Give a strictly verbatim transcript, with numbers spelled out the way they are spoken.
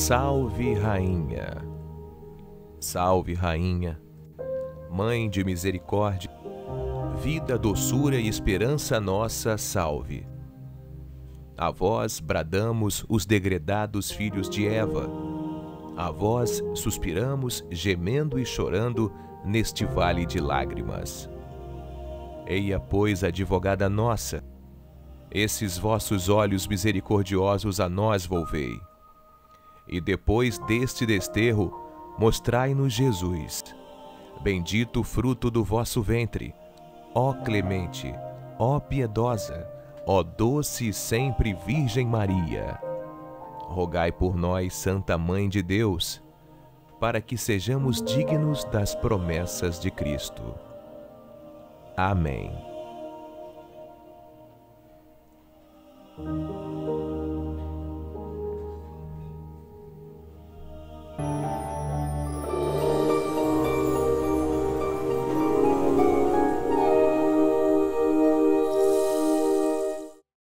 Salve, Rainha! Salve, Rainha! Mãe de misericórdia, vida, doçura e esperança nossa, salve! A vós bradamos os degredados filhos de Eva, a vós suspiramos, gemendo e chorando neste vale de lágrimas. Eia, pois, advogada nossa, esses vossos olhos misericordiosos a nós volvei, e depois deste desterro, mostrai-nos Jesus, bendito o fruto do vosso ventre, ó clemente, ó piedosa, ó doce e sempre Virgem Maria. Rogai por nós, Santa Mãe de Deus, para que sejamos dignos das promessas de Cristo. Amém.